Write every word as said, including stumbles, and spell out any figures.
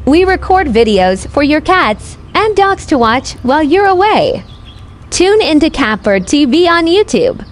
We record videos for your cats and dogs to watch while you're away. Tune into CATBIRD T V on YouTube.